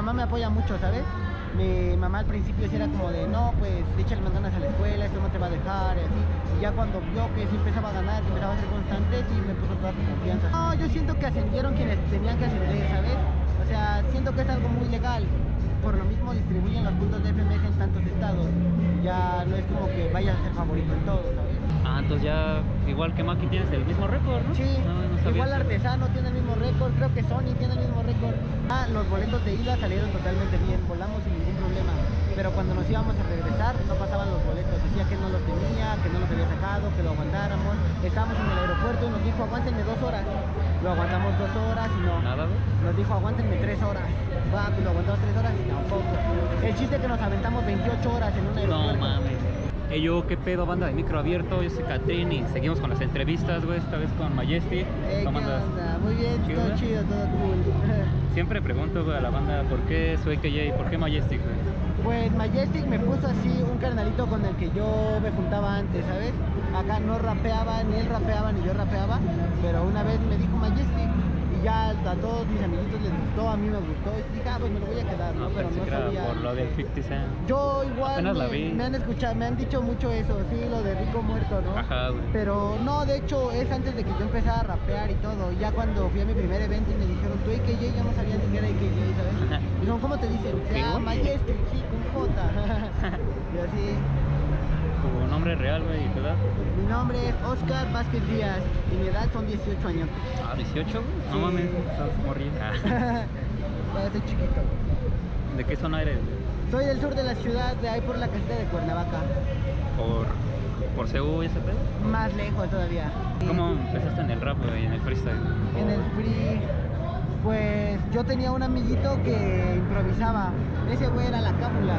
mamá me apoya mucho, ¿sabes? Mi mamá al principio sí era como de, no, pues échale más ganas a la escuela, esto no te va a dejar, y así. Y ya cuando vio que sí empezaba a ganar, que empezaba a ser constante, sí me puso toda su confianza. No, yo siento que ascendieron quienes tenían que ascender, ¿sabes? O sea, siento que es algo muy legal. Por lo mismo distribuyen los puntos de FMS en tantos estados. Ya no es como que vayas a ser favorito en todo, ¿sabes? Ah, entonces ya, igual que Maki, tienes el mismo récord, ¿no? Sí, No sabía igual eso. Artesano tiene el mismo récord, creo que Sony tiene el mismo récord. Ah, los boletos de ida salieron totalmente bien, volamos sin ningún problema. Pero cuando nos íbamos a regresar no pasaban los boletos, decía que no los tenía, que no los había sacado, que lo aguantáramos. Estábamos en el aeropuerto y nos dijo aguántenme 2 horas. Lo aguantamos 2 horas y no. Nada, güey. Nos dijo aguántenme 3 horas. Va, pues lo aguantamos 3 horas y tampoco. El chiste es que nos aventamos 28 horas en un aeropuerto. No mames. Yo, ¿qué pedo, banda de micro abierto? Yo soy Catrín y seguimos con las entrevistas, güey, esta vez con Majestic. ¿Qué ¿Cómo andas? onda? Muy bien, ¿Chido, todo güey? chido, todo cool. Siempre pregunto, güey, a la banda, ¿por qué soy KJ? ¿Por qué Majestic, güey? Pues Majestic me puso así un carnalito con el que yo me juntaba antes, ¿sabes? Acá no rapeaba, ni él rapeaba, ni yo rapeaba, pero una vez me dijo Majestic y ya a todos mis amiguitos les gustó, a mí me gustó y dije, ah, pues me lo voy a quedar, ¿no? Pero pensé no que era sabía. por lo del 50 Cent. Yo igual Apenas la vi. me han escuchado, me han dicho mucho eso, sí, lo de Rico Muerto, ¿no? Ajá, güey. Pero no, de hecho es antes de que yo empezara a rapear y todo. Ya cuando fui a mi primer evento y me dijeron, tú AKJ, yo no sabía ni que era AKJ, ¿sabes? Ajá. Y dijeron, ¿cómo te dicen? ¿Qué, Ah, güey? Majestic, sí, con J. Y así. Tu nombre real, güey, y tu edad. Mi nombre es Oscar Vázquez Díaz y mi edad son 18 años. Ah, 18, güey. No Sí. mames, estás morrilla. Ya estoy chiquito. ¿De qué zona eres? Soy del sur de la ciudad, de ahí por la caseta de Cuernavaca. ¿Por CU y ese pedo? Más lejos todavía. ¿Cómo empezaste en el rap, güey, en el freestyle? En el free, pues yo tenía un amiguito que improvisaba. Ese güey era la cábula,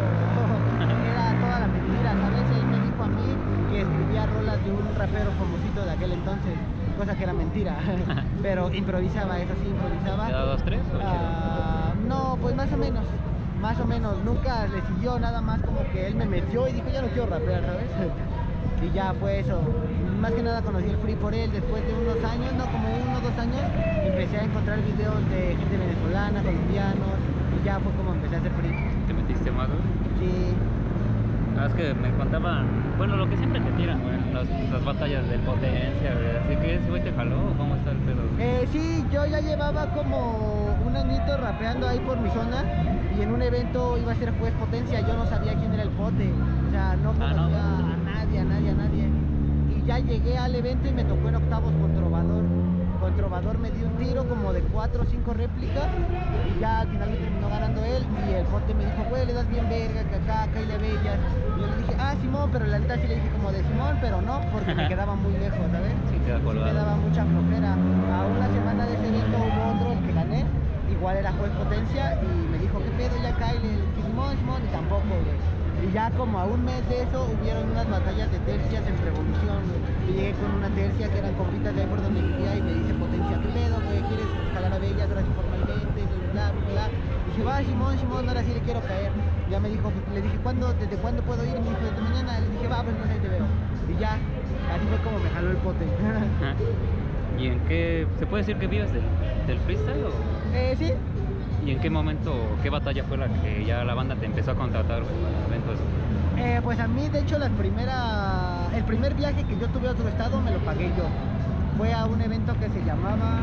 era toda la mentira, ¿sabes? Él me dijo a mí que escribía rolas de un rapero famosito de aquel entonces, cosa que era mentira. Pero improvisaba, eso sí, improvisaba. ¿Te da 2, 3 o No, pues más o menos. Más o menos, nunca le siguió, nada más como que él me metió y dijo, ya no quiero rapear, ¿sabes? Y ya fue eso. Más que nada conocí el free por él después de unos años, no, como 1 o 2 años, empecé a encontrar videos de gente venezolana, colombianos, y ya fue como empecé a hacer free. te metiste más, güey? Sí. Ah, es que me contaban, bueno, lo que siempre te tiran, güey, las batallas del Potencia, güey. Así que ese güey te jaló, ¿o cómo está el pedo? Sí, yo ya llevaba como un añito rapeando ahí por mi zona y en un evento iba a ser juez Potencia, yo no sabía quién era el Pote, o sea, no conocía no. a nadie. Y ya llegué al evento y me tocó en octavos con Trovador. Con Trovador me dio un tiro como de 4 o 5 réplicas y ya al final me terminó ganando él y el Pote me dijo, güey, le das bien verga, que acá y le bellas. Y yo le dije, ah, Simón, pero la neta sí le dije como de Simón, pero no, porque me quedaba muy lejos, ¿sabes? Sí, queda Sí colgado. me daba mucha flojera. A una semana de ese evento hubo otro, el que gané, igual era juez Potencia y me dijo, ¿qué pedo ya cae? Le dije, Simón, y tampoco, güey. Y ya como a un mes de eso hubieron unas batallas de tercias en Revolución, güey. Y llegué con una tercia que eran compitas de ahí por donde vivía y me dice Potencia, ¿qué pedo, güey? ¿Quieres jalar a Bellas ahora sí formalmente? Bla, bla, bla. Y dije, va, Simón, ahora sí le quiero caer. Ya me dijo, le dije, ¿desde cuándo puedo ir? Y me dijo, desde mañana. Le dije, va, pues no sé, te veo. Y ya, así fue como me jaló el Pote. Ajá. ¿Y en qué, se puede decir que vives del freestyle o...? Sí. ¿Y en qué momento, qué batalla fue la que ya la banda te empezó a contratar, güey, para eventos? Pues a mí, de hecho, el primer viaje que yo tuve a otro estado me lo pagué yo. Fue a un evento que se llamaba...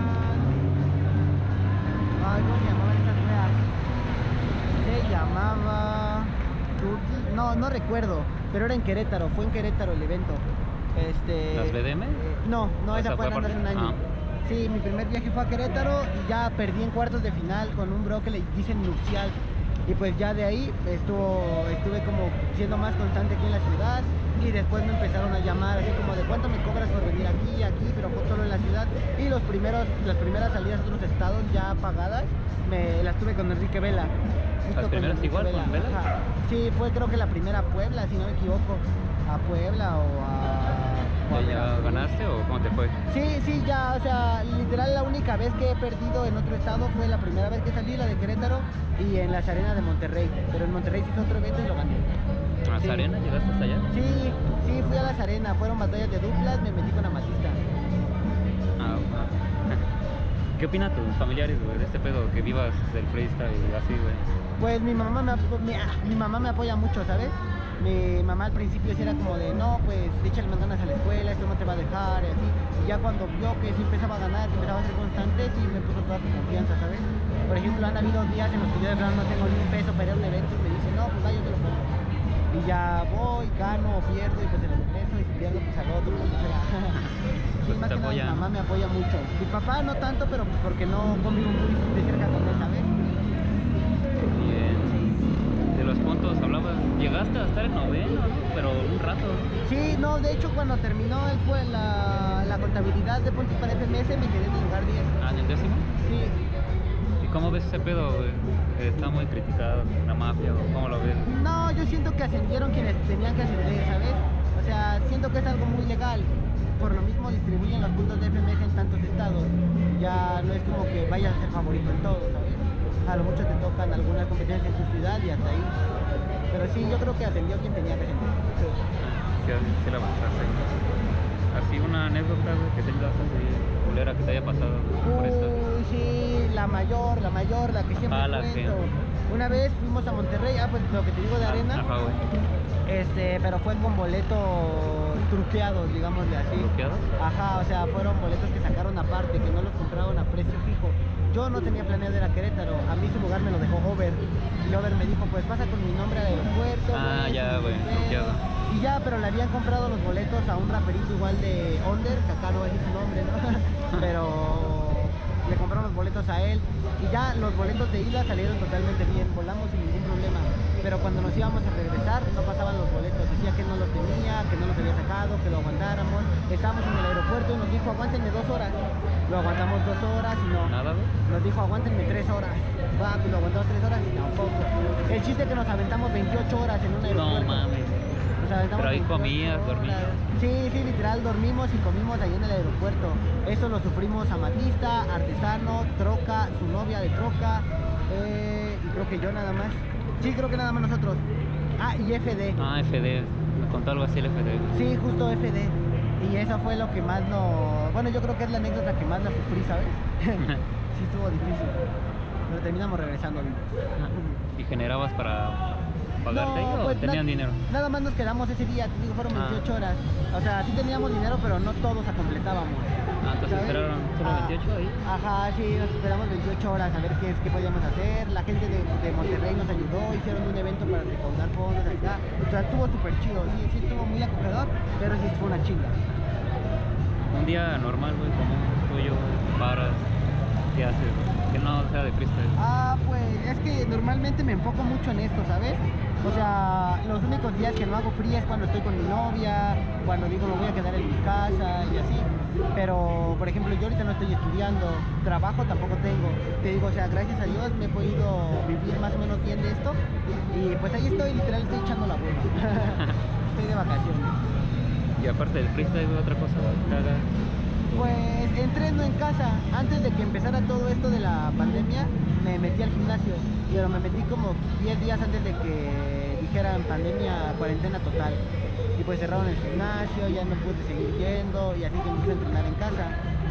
Ay, ¿cómo se llamaban esas weas? Se llamaba... No recuerdo, pero era en Querétaro, fue en Querétaro el evento. ¿Las BDM? No, esa fue aparte? hace un año. Ah. Sí, mi primer viaje fue a Querétaro y ya perdí en cuartos de final con un bro que le dicen nupcial. Y pues ya de ahí estuve como siendo más constante aquí en la ciudad y después me empezaron a llamar así como de cuánto me cobras por venir aquí, pero fue solo en la ciudad. Y las primeras salidas a otros estados ya pagadas, las tuve con Enrique Vela. ¿Las con primeras Enrique igual con Vela? Ajá. Sí, fue creo que la primera a Puebla, si no me equivoco. A Puebla o a ¿Ya Veracruz. ganaste o cómo te fue? Sí, ya, o sea, literal la única vez que he perdido en otro estado fue la primera vez que salí, la de Querétaro, y en las arenas de Monterrey. Pero en Monterrey sí hizo otro evento y lo gané. ¿A las Sí. arenas llegaste hasta allá? Sí, fui a las arenas, fueron batallas de duplas, me metí con Amatista. Ah, ¿Qué opinan tus familiares, güey, de este pedo que vivas del freestyle y así, güey? Pues mi mamá me apoya mucho, ¿sabes? Mi mamá al principio sí era como de, no, pues échale más ganas a la escuela, esto no te va a dejar, y así. Y ya cuando vio que sí empezaba a ganar, que empezaba a ser constante, sí me puso toda su confianza, ¿sabes? Por ejemplo, han habido días en los que yo de verdad no tengo ni un peso para ir a un evento y me dice, no, pues va, yo te lo pongo. Y ya voy, gano o pierdo y pues se lo regreso, y si pierdo pues al otro, pues, o sea, sí, Pues más te que nada mi apoya. mamá me apoya mucho. Mi papá no tanto, pero pues porque no convivo muy de cerca con él, ¿sabes? Bien. De los puntos hablabas, llegaste a estar en noveno, ¿no? Pero un rato. Sí, no, de hecho cuando terminó la contabilidad de puntos para FMS me quedé en el lugar 10. Ah, ¿en el décimo? Sí, ¿Y cómo ves ese pedo, güey? Que está muy criticado, la mafia, o ¿cómo lo ves? no, yo siento que ascendieron quienes tenían que ascender, ¿sabes? O sea, siento que es algo muy legal. Por lo mismo distribuyen los puntos de FMS en tantos estados. Ya no es como que vayas a ser favorito en todo, ¿sabes? A lo mucho te tocan algunas competencias en tu ciudad y hasta ahí. Pero sí, yo creo que ascendió quien tenía que ascender. Sí la avanzaste. Así una anécdota, güey, que tengas así, culera, que te haya pasado por esto. Uy, sí, la mayor, la que siempre La que- cuento. Una vez fuimos a Monterrey, pues lo que te digo de arena, Ajá, güey. pero fue con boletos truqueados, digámosle así. ¿Bloqueados? Ajá, o sea, fueron boletos que sacaron aparte, que no los compraron a precio fijo. Yo no tenía planeado ir a Querétaro, a mí su lugar me lo dejó Over. Y Over me dijo, pues pasa con mi nombre al aeropuerto. Ah, ya, sin güey, pedo. truqueado. Y ya, pero le habían comprado los boletos a un raperito igual de Onder, que acá no voy a decir su nombre, ¿no? Pero le compraron los boletos a él. Y ya los boletos de ida salieron totalmente bien, volamos sin ningún problema. Pero cuando nos íbamos a regresar no pasaban los boletos, decía que no los tenía, que no los había sacado, que lo aguantáramos. Estábamos en el aeropuerto y nos dijo, aguántenme 2 horas. Lo aguantamos 2 horas y no. Nada, güey. Nos dijo, aguántenme 3 horas. Va, pues lo aguantamos 3 horas y tampoco. El chiste es que nos aventamos 28 horas en un No aeropuerto. mames. Nos aventamos Pero ahí 28 comías, horas. dormías. Sí, literal, dormimos y comimos ahí en el aeropuerto. Eso lo sufrimos Amatista, Artesano, Troca, su novia de Troca, y creo que yo nada más. Sí, creo que nada más nosotros. Ah, y FD. Ah, FD. Me contó algo así el FD. Sí, justo FD. Y eso fue lo que más no... Bueno, yo creo que es la anécdota que más la sufrí, ¿sabes? Sí, estuvo difícil. Pero terminamos regresando vivos. ¿Y generabas para pagarte ahí o pues, tenían dinero? Nada más nos quedamos ese día, te digo, fueron 28 horas. O sea, sí teníamos dinero, pero no todos completábamos. Ah, entonces ¿sabes? esperaron solo 28 ahí. Ajá, sí, nos esperamos 28 horas a ver qué podíamos hacer. La gente de Monterrey nos ayudó, hicieron un evento para recaudar fondos acá. O sea, estuvo súper chido, sí estuvo muy acogedor, pero sí fue una chinga. Un día normal, güey, como tuyo, paras, ¿qué haces? Que no sea de freestyle. Pues es que normalmente me enfoco mucho en esto, ¿sabes? O sea, los únicos días que no hago free es cuando estoy con mi novia, cuando digo me voy a quedar en mi casa y así. Pero, por ejemplo, yo ahorita no estoy estudiando, trabajo tampoco tengo. Te digo, o sea, gracias a Dios me he podido vivir más o menos bien de esto. Y pues ahí estoy, literal, estoy echando la bola. Estoy de vacaciones. Y aparte del freestyle, güey, otra cosa que hagas. Pues entreno en casa. Antes de que empezara todo esto de la pandemia, me metí al gimnasio. Pero me metí como 10 días antes de que dijeran pandemia, cuarentena total. Y pues cerraron el gimnasio, ya no pude seguir yendo y así que me puse a entrenar en casa.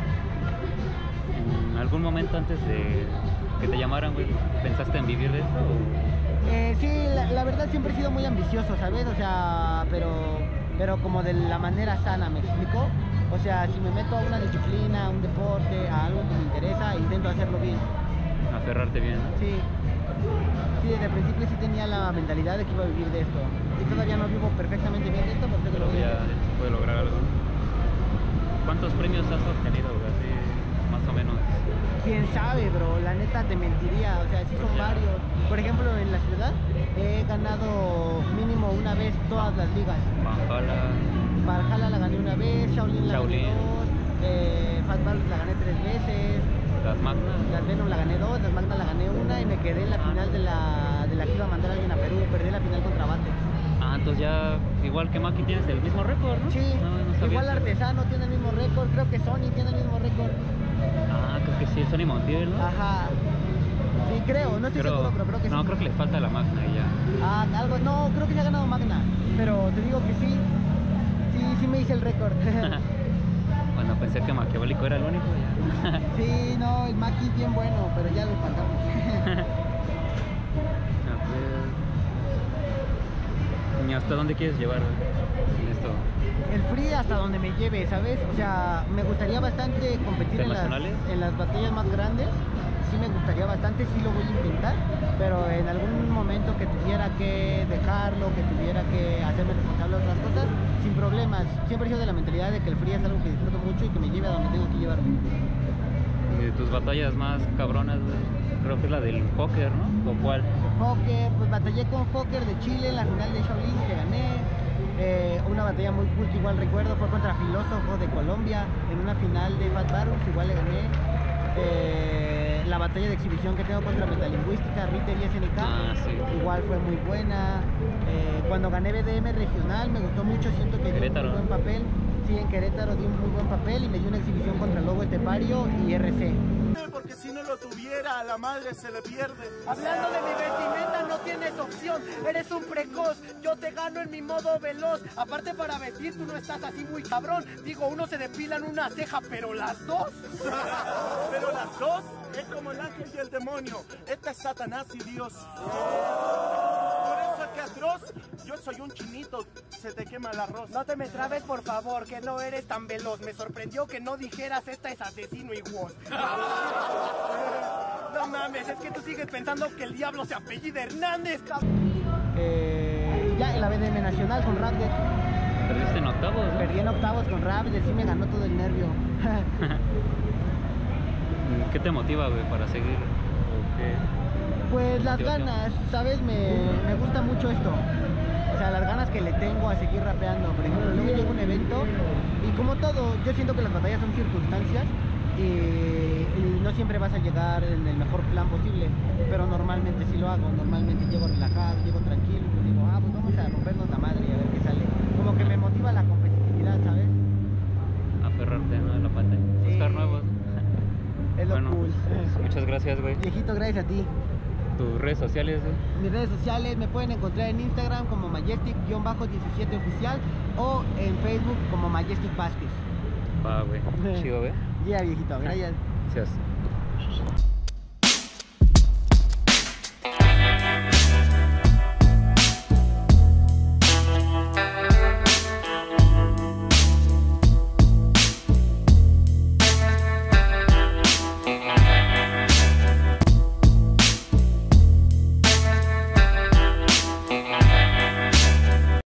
¿En algún momento antes de que te llamaran, güey, pensaste en vivir de eso? Sí, la verdad siempre he sido muy ambicioso, ¿sabes? O sea, pero como de la manera sana, ¿me explico? O sea, si me meto a una disciplina, a un deporte, a algo que me interesa, intento hacerlo bien. Aferrarte bien, ¿no? Sí, desde el principio sí tenía la mentalidad de que iba a vivir de esto. Y todavía no vivo perfectamente bien de esto, pero sé que lo Pero voy a ya hacer. se puede lograr algo. ¿Cuántos premios has obtenido, güey? Así, más o menos. Quién sabe, bro, la neta te mentiría, o sea, sí son Ya. varios. Por ejemplo, en la ciudad he ganado mínimo una vez todas las ligas. Valhalla. Valhalla la gané una vez, Shaolin la gané Shaolin. 2, Fat Battles la gané 3 veces, Las Magnas. las Venom la gané 2, las Magna la gané una y me quedé en la final de la que iba a mandar a alguien a Perú, perdí la final contra Bate. Ah, entonces ya, igual que Maki, tienes el mismo récord, ¿no? Sí, No sabía igual eso. Artesano tiene el mismo récord, creo que Sony tiene el mismo récord. Ah, creo que sí, Sony Montiel, ¿no? Ajá. Sí, creo, no estoy seguro, pero creo que sí. No, creo que les falta la Magna y ya. No, creo que se ha ganado Magna, pero te digo que sí me hice el récord. Cuando pensé que Maquiavélico era el único, ya. Sí, no, el Maki es bien bueno, pero ya lo pagamos. A ver. ¿Y hasta dónde quieres llevar, güey, en esto? El free hasta donde me lleve, ¿sabes? O sea, me gustaría bastante competir ¿Internacionales? en las batallas más grandes. Sí me gustaría bastante, sí lo voy a intentar, pero en algún momento que tuviera que dejarlo, que tuviera que hacerme responsable de otras cosas, sin problemas. Siempre he sido de la mentalidad de que el free es algo que disfruto mucho y que me lleve a donde tengo que llevarme. Y de tus batallas más cabronas, güey, creo que es la del póker, ¿no? ¿O cuál? Joker, pues batallé con Joker de Chile en la final de Shaolin, que gané. Una batalla muy cool que igual recuerdo fue contra Filósofo de Colombia en una final de Fat Battles, igual le gané. La batalla de exhibición que tengo contra Metalingüística, Ritter y SNK, Sí. igual fue muy buena. Cuando gané BDM regional me gustó mucho, siento que di un Querétaro. muy buen papel. Sí, en Querétaro di un muy buen papel y me dio una exhibición contra Lobo Estepario y RC. Porque si no lo tuviera, a la madre se le pierde. Hablando de mi vestimenta, no tienes opción. Eres un precoz, yo te gano en mi modo veloz. Aparte para vestir, tú no estás así muy cabrón. Digo, uno se depilan una ceja, pero las dos. Pero las dos es como el ángel y el demonio. Esta es Satanás y Dios. Por eso es que atroz, yo soy un chinito, se te quema el arroz. No te me trabes, por favor, que no eres tan veloz. Me sorprendió que no dijeras esta es asesino y vos. No mames, es que tú sigues pensando que el diablo se apellida Hernández, cabrón. Ya en la BDM nacional con Raptor. Perdiste en octavos, ¿no? Perdí en octavos con Raptor, sí me ganó todo el nervio. ¿Qué te motiva, güey, para seguir? ¿O qué? Pues las Motivación. ganas, ¿sabes? Me gusta mucho esto. O sea, las ganas que le tengo a seguir rapeando. Por ejemplo, luego llega un evento y como todo, yo siento que las batallas son circunstancias y no siempre vas a llegar en el mejor plan posible, pero normalmente sí lo hago. Normalmente llego relajado, llego tranquilo y pues digo, pues vamos a rompernos la madre y a ver qué sale. Como que me motiva la competitividad, ¿sabes? Aferrarte, ¿no? A la pata. Sí. Buscar nuevos. Es lo Bueno, cool. pues, muchas gracias, güey. Viejito, gracias a ti. Tus redes sociales, güey. Mis redes sociales me pueden encontrar en Instagram como Majestic-17 oficial o en Facebook como Majestic Vázquez. Va, güey. Chido, güey. Ya, viejito, gracias. Gracias.